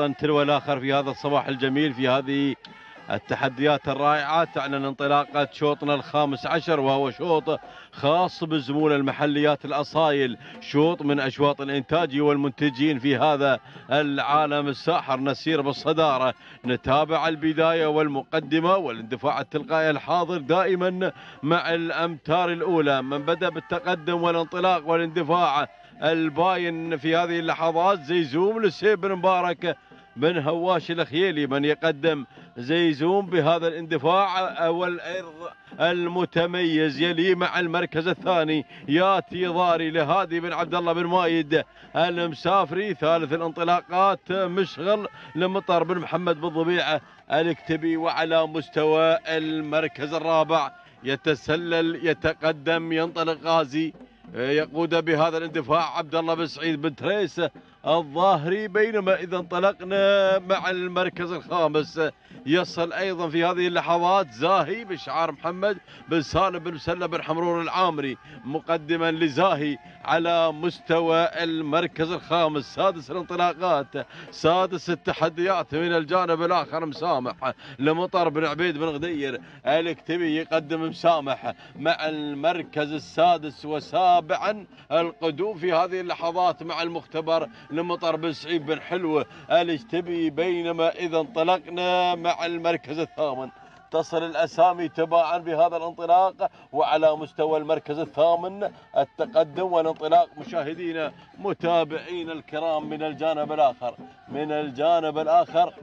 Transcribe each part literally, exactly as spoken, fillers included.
شوطا تلو الآخر في هذا الصباح الجميل في هذه التحديات الرائعة. تعلن انطلاقة شوطنا الخامس عشر، وهو شوط خاص بزمول المحليات الأصايل، شوط من أشواط الإنتاج والمنتجين في هذا العالم الساحر. نسير بالصدارة، نتابع البداية والمقدمة والاندفاع التلقائي الحاضر دائما مع الأمتار الأولى. من بدأ بالتقدم والانطلاق والاندفاع الباين في هذه اللحظات زيزوم للسيب بن مبارك من هواش الخيلي، من يقدم زيزوم بهذا الاندفاع والعرض المتميز. يلي مع المركز الثاني ياتي ضاري لهادي بن عبد الله بن مايد المسافري. ثالث الانطلاقات مشغل لمطر بن محمد بن ضبيعه الكتبي. وعلى مستوى المركز الرابع يتسلل يتقدم ينطلق غازي، يقود بهذا الاندفاع عبد الله بن سعيد بن تريس الظاهري. بينما اذا انطلقنا مع المركز الخامس يصل ايضا في هذه اللحظات زاهي بشعار محمد بن سالم بن مسلم بن حمرور العامري مقدما لزاهي على مستوى المركز الخامس. سادس الانطلاقات، سادس التحديات من الجانب الاخر مسامح لمطر بن عبيد بن غدير الكتبي يقدم مسامح مع المركز السادس. وسابعا القدوم في هذه اللحظات مع المختبر لمطر بن سعيد بن حلوه الكتبي. بينما اذا انطلقنا مع المركز الثامن تصل الاسامي تباعا بهذا الانطلاق. وعلى مستوى المركز الثامن التقدم والانطلاق مشاهدينا متابعينا الكرام من الجانب الاخر من الجانب الاخر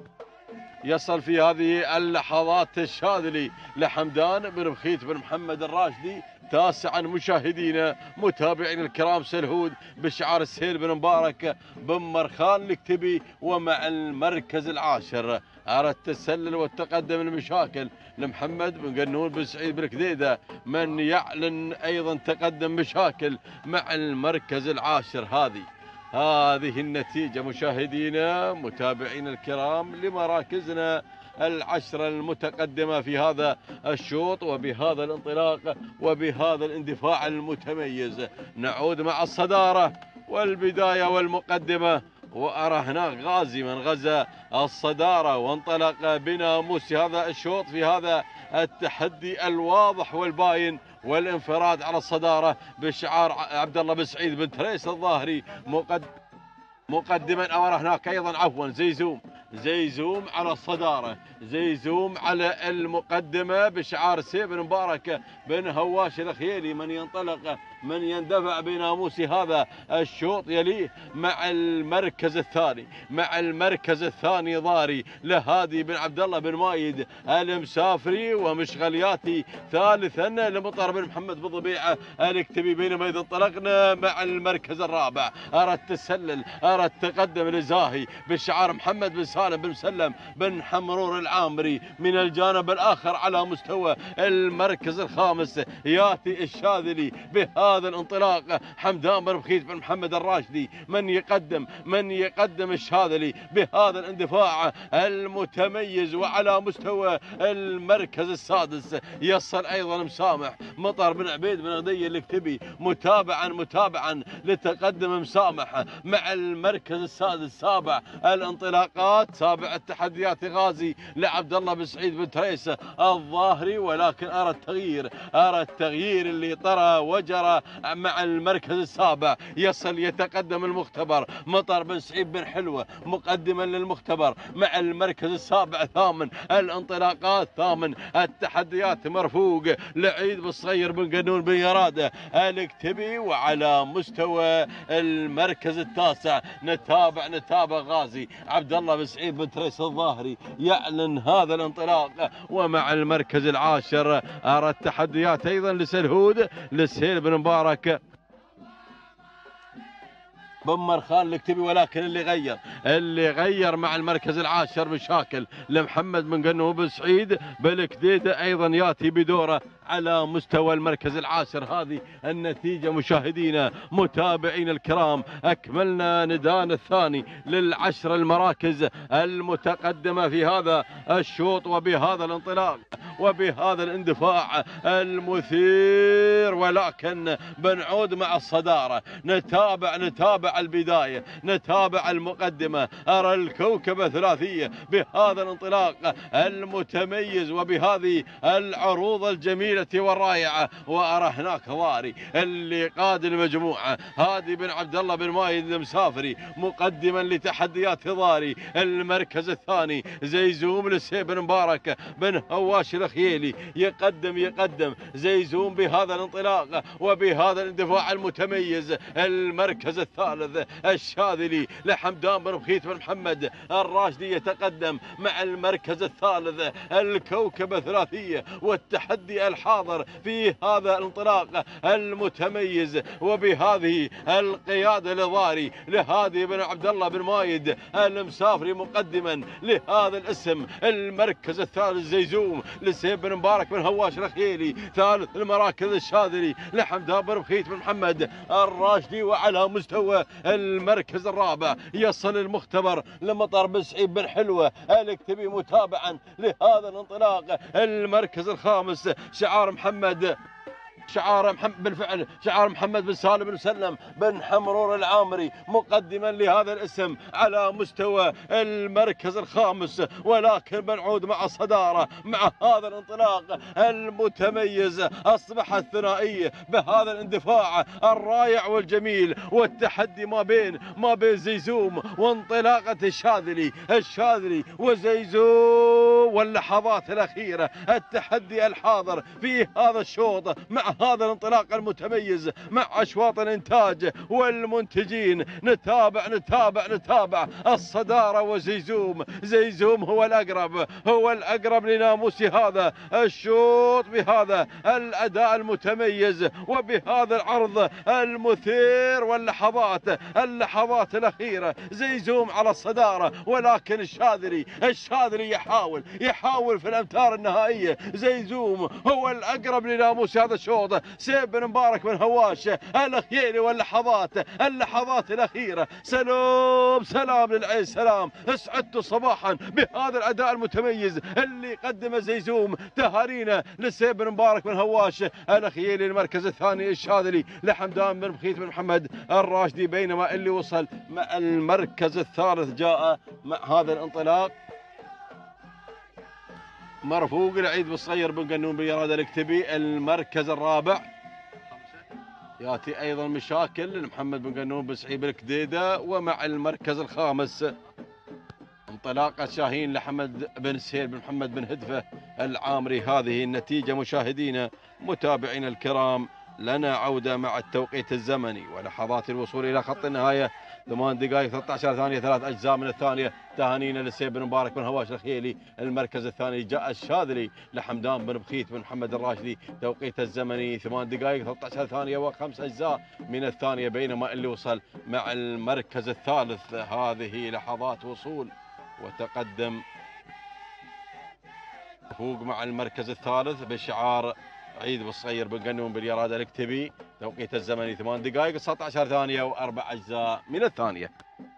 يصل في هذه اللحظات الشاذلي لحمدان بن بخيت بن محمد الراشدي. تاسعا مشاهدينا متابعين الكرام سلهود بشعار السهيل بن مبارك بن مرخان الكتبي. ومع المركز العاشر على التسلل والتقدم المشاكل لمحمد بن قنون بن سعيد بن كديده، من يعلن ايضا تقدم مشاكل مع المركز العاشر. هذه هذه النتيجة مشاهدينا متابعينا الكرام لمراكزنا العشرة المتقدمة في هذا الشوط وبهذا الانطلاق وبهذا الاندفاع المتميز. نعود مع الصدارة والبداية والمقدمة، وأرى هناك غازي من غزا الصدارة وانطلق بناموس هذا الشوط في هذا التحدي الواضح والباين والانفراد على الصدارة بشعار عبد الله بن سعيد بن تريس الظاهري مقدم مقدما. أرى هناك أيضا عفوا زيزوم زيزوم على الصدارة، زيزوم على المقدمة بشعار سيف بن مبارك بن هواش الخيلي، من ينطلق من يندفع بناموس هذا الشوط. يليه مع المركز الثاني مع المركز الثاني ضاري لهادي بن عبد الله بن مايد المسافري ومشغلياتي. ثالثا لمطر بن محمد بن ضبيعه الكتبي. بينما اذا انطلقنا مع المركز الرابع ارى التسلل ارى التقدم لزاهي بشعار محمد بن سالم بن مسلم بن حمرور العامري. من الجانب الاخر على مستوى المركز الخامس ياتي الشاذلي بهذا الانطلاق حمدان بن بخيت بن محمد الراشدي، من يقدم من يقدم الشاذلي بهذا الاندفاع المتميز. وعلى مستوى المركز السادس يصل ايضا مسامح مطر بن عبيد بن غدي الكتبي متابعا متابعا لتقدم مسامح مع المركز السادس. سابع الانطلاقات سابع التحديات غازي لعبد الله بن سعيد بن تريس الظاهري. ولكن ارى التغيير ارى التغيير اللي طرى وجرى مع المركز السابع. يصل يتقدم المختبر مطر بن سعيد بن حلوه مقدما للمختبر مع المركز السابع. ثامن الانطلاقات ثامن التحديات مرفوق لعيد بالصغير بن قنون بن يراده الكتبي. وعلى مستوى المركز التاسع نتابع نتابع غازي عبد الله بن سعيد بن تريس الظاهري يعلن هذا الانطلاق. ومع المركز العاشر ارى التحديات ايضا لسلهود للسهيل بن مبارك بن مرخان الكتبي. ولكن اللي غير اللي غير مع المركز العاشر مشاكل لمحمد بن قنون بن سعيد بالكديده ايضا ياتي بدوره على مستوى المركز العاشر. هذه النتيجة مشاهدينا متابعين الكرام. أكملنا ندان الثاني للعشر المراكز المتقدمة في هذا الشوط وبهذا الانطلاق وبهذا الاندفاع المثير. ولكن بنعود مع الصدارة، نتابع نتابع مع البداية، نتابع المقدمة. أرى الكوكبة ثلاثية بهذا الانطلاق المتميز وبهذه العروض الجميلة والرائعة، وأرى هناك ضاري اللي قاد المجموعة هادي بن عبد الله بن مايد المسافري مقدما لتحديات ضاري. المركز الثاني زيزوم لسيب بن مبارك بن هواش الخيالي يقدم يقدم زيزوم بهذا الانطلاق وبهذا الاندفاع المتميز. المركز الثالث الشاذلي لحمدان بن بخيت بن محمد الراشدي يتقدم مع المركز الثالث. الكوكبة ثلاثية والتحدي الحاضر في هذا الانطلاق المتميز وبهذه القيادة لضاري لهادي بن عبد الله بن مايد المسافري مقدما لهذا الاسم. المركز الثالث زيزوم لسيب بن مبارك بن هواش الخيالي. ثالث المراكز الشاذلي لحمدان بن بخيت بن محمد الراشدي. وعلى مستوى المركز الرابع يصل المختبر لمطر بن سعيد بن حلوة الاكتبي متابعا لهذا الانطلاق. المركز الخامس شعار محمد شعار محمد بالفعل شعار محمد بن سالم بن مسلم بن حمرور العامري مقدما لهذا الاسم على مستوى المركز الخامس. ولكن بنعود مع الصدارة مع هذا الانطلاق المتميز. أصبحت ثنائية بهذا الاندفاع الرائع والجميل والتحدي ما بين ما بين زيزوم وانطلاقة الشاذلي الشاذلي وزيزوم. واللحظات الأخيرة التحدي الحاضر في هذا الشوط مع هذا الانطلاق المتميز مع أشواط الإنتاج والمنتجين. نتابع نتابع نتابع الصدارة وزيزوم. زيزوم هو الأقرب هو الأقرب لناموس هذا الشوط بهذا الأداء المتميز وبهذا العرض المثير. واللحظات اللحظات الأخيرة زيزوم على الصدارة، ولكن الشاذلي الشاذلي يحاول يحاول في الأمتار النهائية. زيزوم هو الأقرب لناموس هذا الشوط. سيب بن مبارك بن هواش الخيالي. واللحظات اللحظات الأخيرة. سلام سلام للعين سلام. اسعدت صباحا بهذا الأداء المتميز اللي قدم زيزوم. تهانينا لسيب بن مبارك بن هواش الخيالي. المركز الثاني الشاذلي لحمدان بن بخيت بن محمد الراشدي. بينما اللي وصل مع المركز الثالث جاء مع هذا الانطلاق مرفوق العيد بالصغير بن قنون بيراد الاكتبي. المركز الرابع ياتي ايضا مشاكل محمد بن قنون بن سعيد الكديده. ومع المركز الخامس انطلاقه شاهين لحمد بن سهيل بن محمد بن هدفه العامري. هذه النتيجه مشاهدينا متابعينا الكرام. لنا عوده مع التوقيت الزمني ولحظات الوصول الى خط النهايه. ثمان دقائق ثلاثة عشر ثانية ثلاث أجزاء من الثانية. تهانينا لسيب بن مبارك بن هواش الخيالي. المركز الثاني جاء الشاذلي لحمدان بن بخيت بن محمد الراشدي. توقيت الزمني ثمان دقائق ثلاثة عشر ثانية وخمس أجزاء من الثانية. بينما اللي وصل مع المركز الثالث هذه لحظات وصول وتقدم فوق مع المركز الثالث بشعار عيد بالصغير بن قنون باليراد الاكتبي. توقيت الزمني ثمان دقائق تسعة عشر ثانية وأربع أجزاء من الثانية.